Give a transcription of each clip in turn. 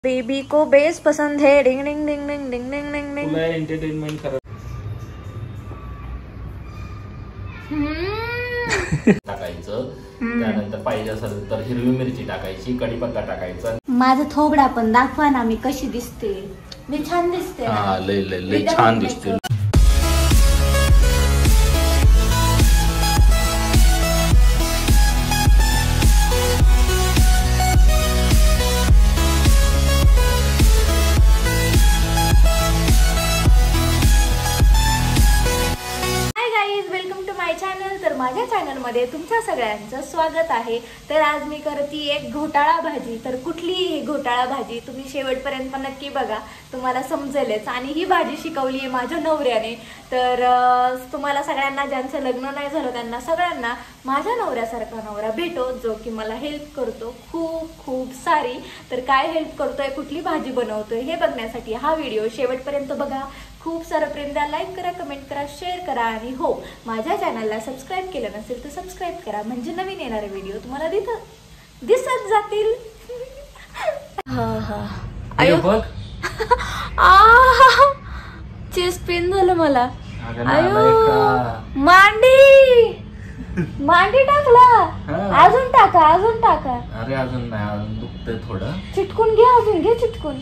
Baby को base पसंद है. डिंग डिंग डिंग डिंग डिंग डिंग डिंग डिंग. तुला एंटरटेनमेंट करत टाकायचं. त्यानंतर पाहिजे असेल तर हिरवी मिरची टाकायची, कढीपत्ता टाकायचा. माझं थोबडा पण दाखवा ना, मी कशी दिसते. मी छान दिसते. हा, लय लय लय छान दिसते. माझ्या चॅनलमध्ये तुमच्या सगळ्यांचं स्वागत आहे. तर आज मी करते एक घोटाळा भाजी. तर कुठली ही घोटाळा भाजी तुम्ही शेवटपर्यंत नक्की बघा, तुम्हाला समजेलच. आणि ही भाजी शिकवली आहे माझ्या नवऱ्याने. तर तुम्हाला सगळ्यांना, ज्यांचं लग्न नाही झालं त्यांना सगळ्यांना माझ्या नवऱ्यासारखा नवरा भेटो, जो की मला हेल्प करतो खूप खूप सारी. तर काय हेल्प करतोय, कुठली भाजी बनवतोय हे बघण्यासाठी हा व्हिडिओ शेवटपर्यंत बघा. खूप सारं प्रेम द्या, लाईक करा, कमेंट करा, शेअर करा. आणि हो, माझ्या चॅनलला सबस्क्राईब केलं नसेल तर सबस्क्राईब करा, म्हणजे नवीन येणारे व्हिडिओ तुम्हाला दिसत जातील. हा हा, अयो बघ, चेस्ट पेन झालं मला. अयो, मांडी टाकला. अजून टाका, अजून टाका. अरे अजून नाही, अजून दुखतंय थोडं. चिटकून घ्या, अजून घे चिटकून.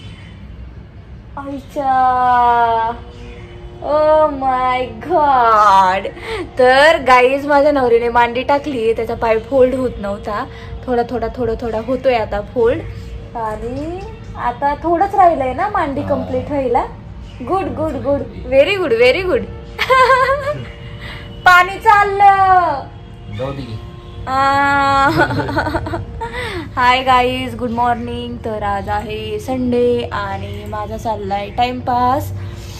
Oh my God. तर गाईज, माझ्या नवरीने मांडी टाकली. त्याचा पाय फोल्ड होत नव्हता. थोडा थोडा होतोय आता फोल्ड. आणि आता थोडंच राहिलंय ना मांडी कम्प्लीट व्हायला. Good good good, very good very good. पाणी चाललं. Hi guys, good morning. तर आज आहे संडे आणि माझा चाललाय टाइमपास.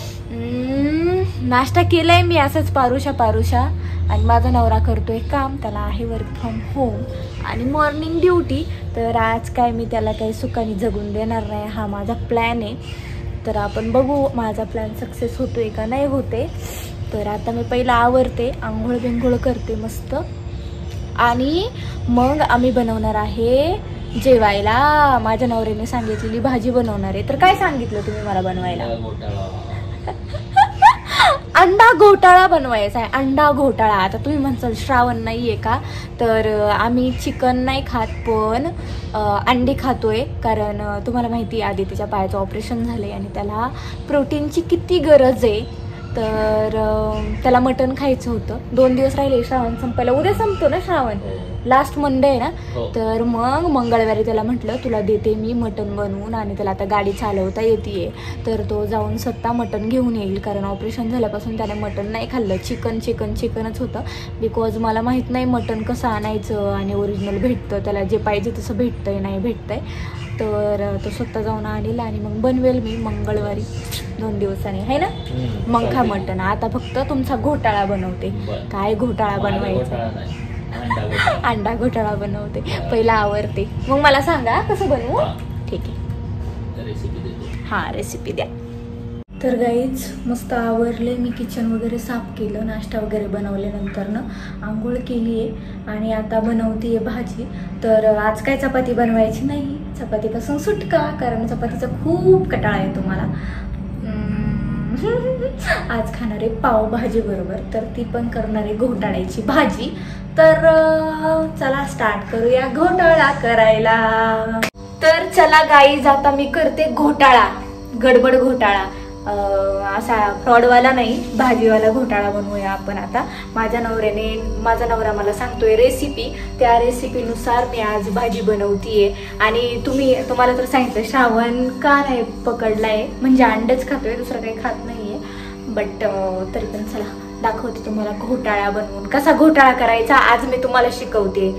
नाश्ता केलाय मी असंच पारुशा. आणि माझा नवरा करतोय काम, त्याला आहे वर्क फ्रॉम होम आणि मॉर्निंग ड्युटी. तर आज काय मी त्याला काही सुखाने जगून देणार नाही, हा माझा प्लॅन आहे. तर आपण बघू माझा प्लॅन सक्सेस होतोय का नाही होते. तर आता मी पहिला आवरते, आंघोळ बिंघोळ करते मस्त. आणि मग आम्ही बनवणार आहे जेवायला. माझ्या नवऱ्याने सांगितलेली भाजी बनवणार आहे. तर काय सांगितलं तुम्ही मला बनवायला? अंडा घोटाळा बनवायचा आहे. अंडा घोटाळा. आता तुम्ही म्हणसाल श्रावण नाहीये का? तर आम्ही चिकन नाही खात, पण अंडी खातोय. कारण तुम्हाला माहिती आहे आदितीच्या पायाचं ऑपरेशन झालंय आणि त्याला प्रोटीनची किती गरज आहे. तर त्याला मटण खायचं होतं. 2 दिवस राहिले श्रावण संपायला. उद्या संपतो ना श्रावण, लास्ट मंडे आहे ना. तर मग मंगळवारी त्याला म्हटलं तुला देते मी मटण बनवून. आणि त्याला आता गाडी चालवता येते. तर तो जाऊन स्वतः मटण घेऊन येईल. कारण ऑपरेशन झाल्यापासून त्याने मटण नाही खाल्लं. चिकनच होतं. बिकॉज मला माहीत नाही मटण कसं आणायचं आणि ओरिजिनल भेटतं, त्याला जे पाहिजे तसं भेटतंय नाही भेटतंय. तर तो स्वतः जाऊन आणेल आणि मग बनवेल मी मंगळवारी 2 दिवसांनी, है ना. मग खा मटण. आता फक्त तुमचा घोटाळा बनवते. काय घोटाळा बनवायचा? अंडा घोटाळा बनवते. पहिला आवरते, मग मला सांगा कसं बनवू. ठीक आहे, हा रेसिपी द्या. तर गाईज, मस्त आवरले मी. किचन वगैरे साफ केलं, नाश्ता वगैरे बनवल्यानंतरनं आंघोळ केली आहे. आणि आता बनवते भाजी. तर आज काय चपाती बनवायची नाही, चपातीपासून सुटका. कारण चपातीचा खूप कटाळा येतो मला. आज खाणार आहे पावभाजी बरोबर. तर ती पण करणार आहे घोटाळ्याची भाजी. तर चला स्टार्ट करूया घोटाळा करायला. तर चला गाईज, आता मी करते घोटाळा, गडबड घोटाळा. असा फ्रॉडवाला नाही, भाजीवाला घोटाळा बनवूया आपण आता. माझा नवरा मला सांगतोय रेसिपी. त्या रेसिपीनुसार मी आज भाजी बनवतीये. आणि तुम्हाला तर सांगितलं श्रावण का नाही पकडलाय, म्हणजे अंडच खातोय, दुसरं काही खात नाहीये. बट तरी पण चला दाखवते तुम्हाला घोटाळा बनवून. कसा घोटाळा करायचा आज मी तुम्हाला शिकवते.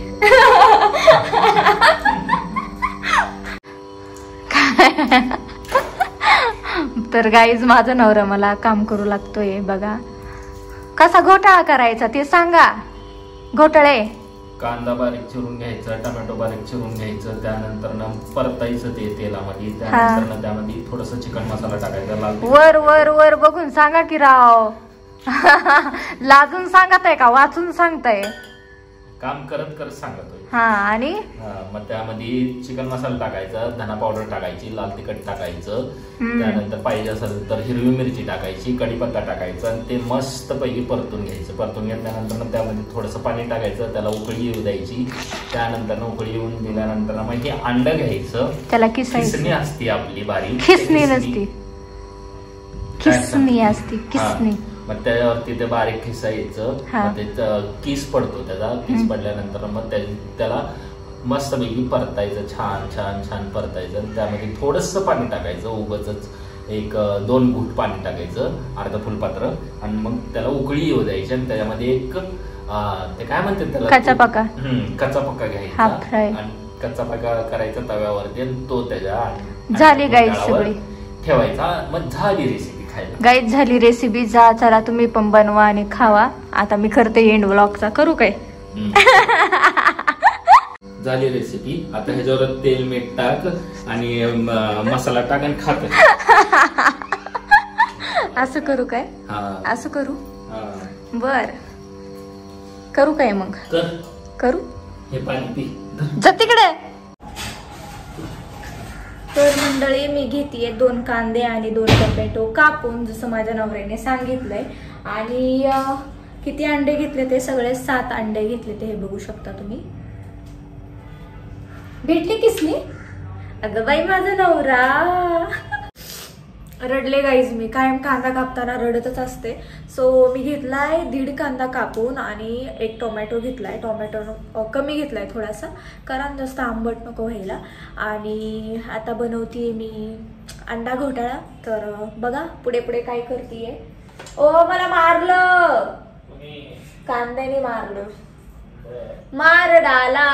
तर गाईज, माझा नवरा मला काम करू लागतोय बघा. कसा घोटाळा करायचा ते सांगा. घोटाळे, कांदा बारीक चिरून घ्यायचा, टोमॅटो बारीक चिरून घ्यायचं. त्यानंतर परतायचं ते तेलामध्ये. त्यानंतर त्यामध्ये थोडस चिकन मसाला टाकायचा. लाल वर वर वर बघून सांगा की राव. लाजून सांगत आहे का वाचून सांगताय? काम करत सांगतोय. हा आणि मग त्यामध्ये चिकन मसाला टाकायचा, धना पावडर टाकायची, लाल तिखट टाकायचं, त्यानंतर पाहिजे असेल तर हिरवी मिरची टाकायची, कढीपत्ता टाकायचा आणि ते मस्त पैकी परतून घ्यायचं. परतून घेतल्यानंतर मग त्यामध्ये थोडंसं पाणी टाकायचं, त्याला उकळी येऊ द्यायची. त्यानंतर उकळी येऊन दिल्यानंतर मग हे अंड घ्यायचं, त्याला खिसणी असते आपली बारीक, खिसणी नसती, खिसणी असती, खिसणी. मग त्यावरती ते बारीक खिसायचं, मग ते किस पडतो त्याचा, किस पडल्यानंतर मग त्याला मस्तपैकी परतायचं, छान छान छान परतायचं. त्यामध्ये थोडंसं पाणी टाकायचं, उगाचच 1-2 घूट पाणी टाकायचं, अर्ध फुलपात्र, आणि मग त्याला उकळी येऊ द्यायची. आणि त्याच्यामध्ये एक ते काय म्हणतात त्याला, कच्चा पक्का घ्यायचा आणि कच्चा पक्का करायचा तव्यावरती, आणि तो त्याच्या झाली गाईज सगळी ठेवायचा. मग झाली रेसिपी. गाईज झाली रेसिपी. जा चला तुम्ही पण बनवा आणि खावा. आता मी करते एंड व्लॉगचा. करू काय? झाली रेसिपी. आता ह्याच्यावर तेल मीठ टाक आणि मसाला टाक आणि खात. असं करू काय? असं करू? बर करू काय मग? करू. हे पाणी पी. जा तिकडे. तर मंडळी मी घेतेय 2 कांदे आणि 2 टोमॅटो कापून, जसं माझ्या नवऱ्याने सांगितलंय. आणि किती अंडे घेतले ते सगळे 7 अंडे घेतले ते, हे बघू शकता तुम्ही. भेटली किसली? अगं बाई माझा नवरा. रडले गाईज. मी कायम कांदा कापताना रडतच असते. सो मी घेतलाय 1.5 कांदा कापून आणि 1 टोमॅटो घेतलाय. टोमॅटो कमी घेतलाय थोडासा, कारण जास्त आंबट नको व्हायला. आणि आता बनवतीये मी अंडा घोटाळा. तर बघा पुढे पुढे काय करतीये. ओ मला मारलं, कांद्याने मारलं, मार डाला.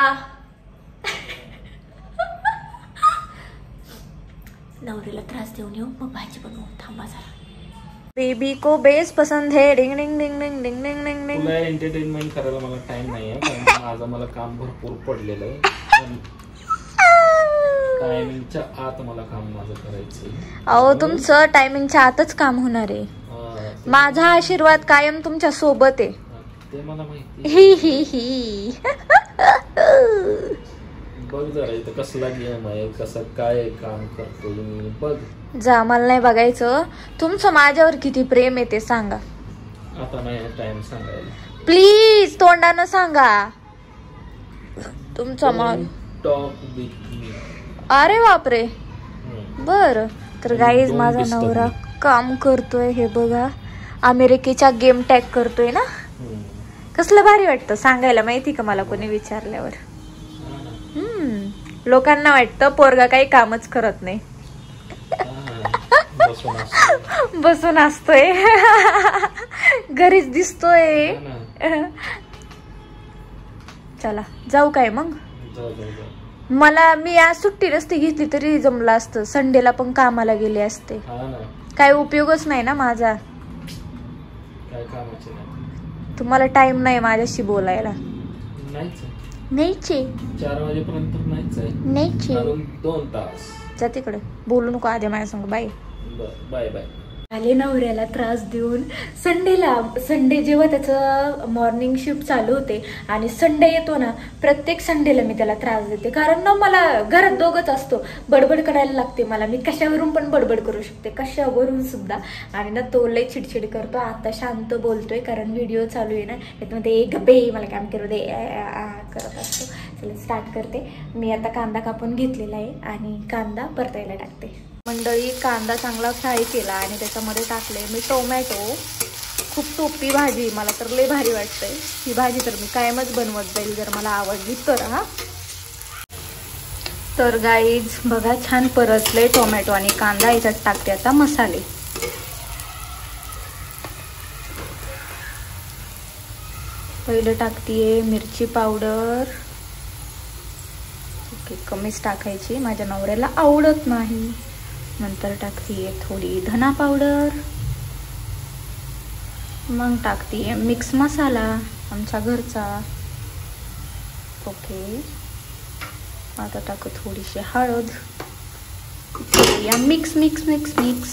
नवरीला त्रास देऊन येऊ मग भाजी बनवू. थांबा जरा. बेबी को बेस पसंद है. डिंग डिंग डिंग डिंग डिंग डिंग डिंग डिंग. तुला एंटरटेनमेंट करायला मला टाइम नाही आहे, कारण माझं मला काम भरपूर पडलेलं आहे. टायमिंगच्या आत मला काम माझं करायचंय. अहो तुमचं टायमिंगच्या आतच काम होणार आहे. माझा आशीर्वाद कायम तुमच्या सोबत आहे. ते मला माहिती. ही ही ही. बघ जरा इथं कसला गेम आहे, कसं काय काम करतो मी बघ. जा, मला नाही बघायचं. तुमचं माझ्यावर किती प्रेम आहे ते सांगा. आता नाही टाइम सांगायला. प्लीज तोंडानं सांगा तुमचं. Talk with me. अरे बापरे. बर. तर गाईज माझा नवरा काम करतोय, हे बघा. अमेरिकेच्या गेम टॅग करतोय ना. कसलं भारी वाटतं सांगायला, माहिती का मला कोणी विचारल्यावर. लोकांना वाटतं पोरगा काही कामच करत नाही, बसून असतोय, घरीच दिसतोय. चला जाऊ काय मग. मी आज सुट्टी नसती घेतली तरी जमलं असतं. संडेला पण कामाला गेले असते. काय उपयोगच नाही ना माझा. तुम्हाला टाइम नाही माझ्याशी बोलायला. नाहीचे 4 वाजेपर्यंत नाहीचे 2 तास. जा तिकडे. बोलू नको आधी माझ्या संग. Bye bye bye. आले नवऱ्याला त्रास देऊन. संडे जेव्हा त्याचं मॉर्निंग शिफ्ट चालू होते आणि संडे येतो ना, प्रत्येक संडेला मी त्याला त्रास देते. कारण ना मला घरात दोघंच असतो, बडबड करायला लागते मला. मी कशावरून पण बडबड करू शकते, कशावरून सुद्धा. आणि ना तो लय चिडचिड करतो. आता शांत बोलतोय कारण व्हिडिओ चालू आहे ना, त्याच्यामध्ये गप्पे मला काम करू दे करत असतो. चला स्टार्ट करते. मी आता कांदा कापून घेतलेला आहे आणि कांदा परतायला टाकते. मंडळी कांदा चांगला फ्राय केला आणि त्याच्यामध्ये टाकले मी टोमॅटो. खूप सोपी भाजी, मला तर लय भारी वाटतंय ही भाजी. तर मी कायमच बनवत जाईल जर मला आवडली तर. तर गाईज बघा छान परतले टोमॅटो आणि कांदा. याच्यात टाकते आता मसाले. पहिलं टाकतीये मिरची पावडर. ओके, कमीच टाकायची, माझ्या नवऱ्याला आवडत नाही. नंतर टाकतीये थोडी धना पावडर. मग टाकतीये मिक्स मसाला आमच्या घरचा. ओके, आता टाकू थोडीशी हळद. या मिक्स मिक्स मिक्स मिक्स.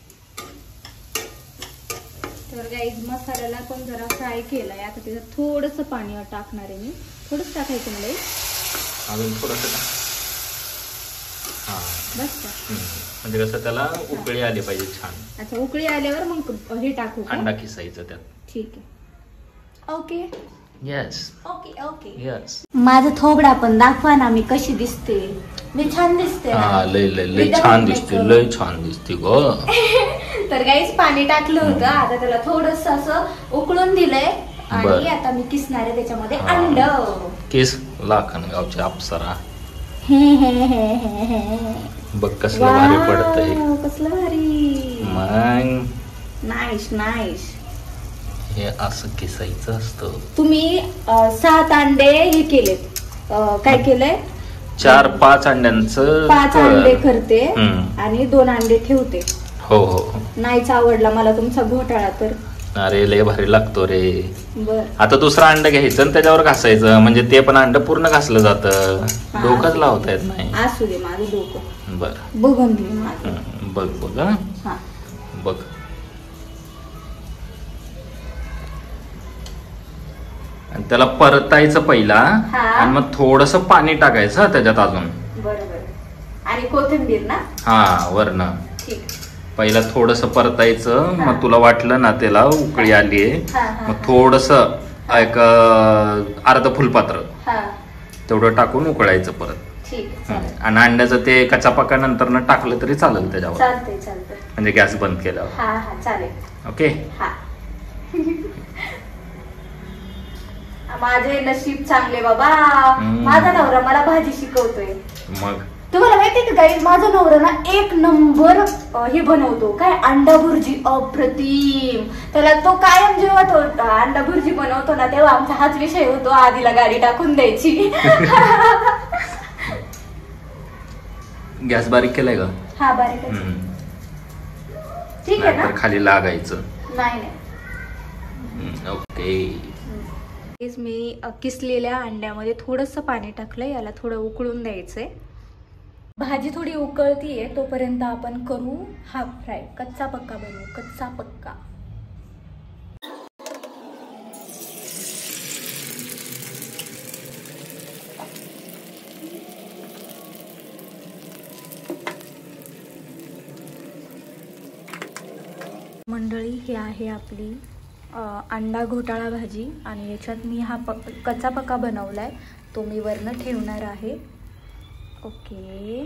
तर गाईज मसाल्याला पण जरा फ्राय केलाय. आता त्याच्यात थोडंसं पाणी टाकणार आहे मी. थोडंच टाकायचं मला. अजून थोडंसं हा म्हणजे कसं त्याला उकळी आली पाहिजे छान. अच्छा, उकळी आल्यावर मग हे टाकू का? अंडा किसायचं त्यात. ठीक आहे. Okay. Yes. Okay okay. Yes. माझं थोबडा पण दाखवा ना, मी कशी दिसते. मी छान दिसते. हा, लय लय लय छान दिसते, लय छान दिसते ग. तर गाईस पाणी टाकलं होतं, आता त्याला थोडस असं उकळून दिलंय आणि आता मी किसणार आहे त्याच्यामध्ये अंड. किस लाखन गावचे अप्सरा. बघ कसलं भारी पडतंय. कसलं भारी. मग नाईस नाईस. हे असं किसायचं असतं. तुम्ही 7 अंडे हे केलेत. काय केलंय? 4-5 अंड्यांचं 5 अंडे करते आणि 2 अंडे ठेवते. हो हो. नाहीच आवडला मला तुमचा घोटाळा तर. अरे लय भारी लागतो रे. बर. आता दुसरा अंड घ्यायचं आणि त्याच्यावर घासायचं, म्हणजे ते पण अंड पूर्ण घासलं जातं. डोकंच लावता येत नाही. असू दे माझं डोकं. बर. बघून घे माझं. बघ बघ. हा बघ. आणि त्याला परतायचं पहिला आणि मग थोडस पाणी टाकायचं त्याच्यात अजून. बरोबर. आणि कोथिंबीर ना. हा वरण. ठीक. पहिला थोडस परतायचं, मग तुला वाटलं ना त्याला उकळी आलीये, मग थोडस एक अर्ध फुलपात्र तेवढं टाकून उकळायचं परत. आणि अंड्याचं ते कच्चा पक्का नंतर न टाकलं तरी चालेल त्याच्यावर. चालतंय चालतंय. म्हणजे गॅस बंद केल्यावर. हा हा चालेल. ओके. माझे नशीब चांगले बाबा. माझा नवरा मला भाजी शिकवतोय. मग तुम्हाला माहितीये का गाईस, माझा नवरा ना 1 नंबर हे बनवतो. काय? अंडा भुर्जी. अप्रतिम. त्याला तो कायम जेव्हा तो अंडा भुर्जी बनवतो ना, तेव्हा आमचा हाच विषय होतो, आधीला गाडी टाकून द्यायची. गॅस बारीक केलाय का? हा बारीक. ठीक आहे ना. खाली लागायचं नाही नाही. ओके. मी किसलेल्या अंड्यामध्ये थोडंसं पाणी टाकलंय, याला थोडं उकळून द्यायचंय. भाजी थोडी उकळतीये तोपर्यंत आपण करू हाफ फ्राय. कच्चा पक्का बनवू, कच्चा पक्का. मंडळी, ही आहे आपली अंडा घोटाळा भाजी आणि याच्यात मी हा कच्चा पक्का बनवलाय, तो मी वरनं ठेवणार आहे. ओके.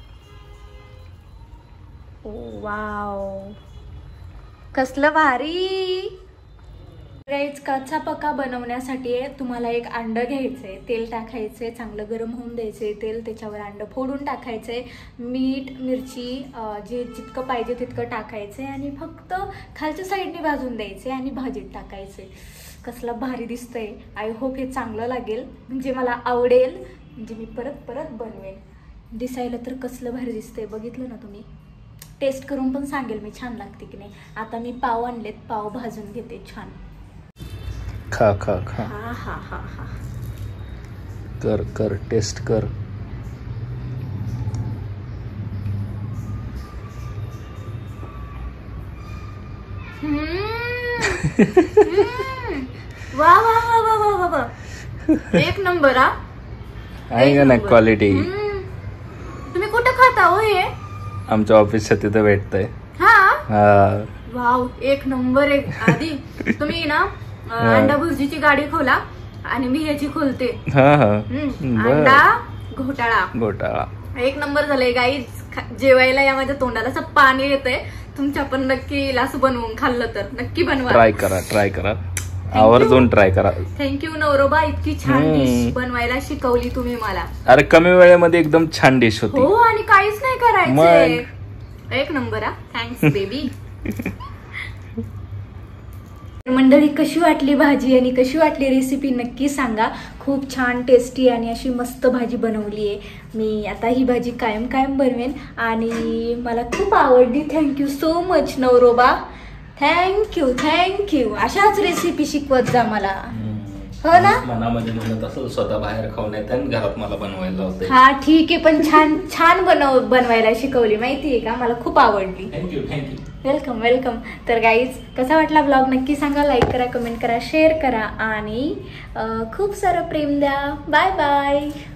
ओ वाव, कसलं भारी. गाईज, कच्चा पक्का बनवण्यासाठी तुम्हाला एक अंडं घ्यायचंय, तेल टाकायचंय, चांगलं गरम होऊन द्यायचंय तेल, त्याच्यावर अंडं फोडून टाकायचंय, मीठ मिरची जे जितकं पाहिजे तितकं टाकायचंय आणि फक्त खालच्या साईडने भाजून द्यायचे आणि भाजीत टाकायचे. कसलं भारी दिसतंय. आय होप हे चांगलं लागेल, म्हणजे मला आवडेल, म्हणजे मी परत परत बनवेन. दिसायला तर कसलं भारी दिसतंय, बघितलं ना तुम्ही. टेस्ट करून पण सांगेल मी छान लागते की नाही. आता मी पाव आणलेत, पाव भाजून घेते छान. खा खा खा. हा हा हा हा. कर कर, टेस्ट कर. वा वा वा वा वा वा, एक नंबर. आहे का ना क्वालिटी. तुम्ही कुठं खाता हो हे? आमच्या ऑफिसच्या तिथं भेटतंय. हा. वाव, एक नंबर. एक आधी तुम्ही ना अंडा भुर्जीची गाडी खोला आणि मी ह्याची खोलते. अंडा घोटाळा. घोटाळा एक नंबर झालंय गाईज. जेवायला या माझ्या तोंडाला असं पाणी येतंय. तुमच्या पण नक्की असं बनवून खाल्लं तर नक्की बनवा. ट्राय करा, ट्राय करा, आवर्जून ट्राय करा. थँक्यू नवरोबा, इतकी छान डिश बनवायला शिकवली तुम्ही मला. अरे कमी वेळेमध्ये एकदम छान डिश होती. हो, आणि काहीच नाही करायचं. एक नंबर. Thanks baby. मंडळी, कशी वाटली भाजी आणि कशी वाटली रेसिपी नक्की सांगा. खूप छान टेस्टी आणि अशी मस्त भाजी बनवली आहे मी. आता ही भाजी कायम कायम बनवेन आणि मला खूप आवडली. थँक्यू सो मच नवरोबा. Thank you thank you. अशाच रेसिपी शिकवत जा मला. हो ना. मनामध्ये म्हणत असेल स्वतः बाहेर खाऊन येते आणि घरात मला बनवायला होते. हा ठीक आहे, पण छान छान बनवायला शिकवली, माहितीये का. मला खूप आवडली. Thank you thank you. Welcome welcome. तर गाईज, कसा वाटला ब्लॉग नक्की सांगा. लाईक करा, कमेंट करा, शेअर करा आणि खूप सारं प्रेम द्या. Bye bye.